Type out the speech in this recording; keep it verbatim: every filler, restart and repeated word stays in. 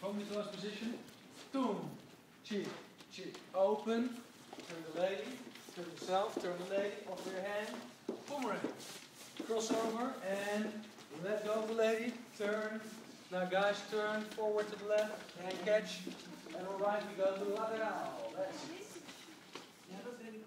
From the closed position. Boom. Cheek. Cheek. Open. Turn the lady. Turn yourself. Turn the lady. Over your hand. Boomerang. Crossover and let go of the lady. Turn. Now guys, turn forward to the left. And catch. And alright, we go to lateral. That's it.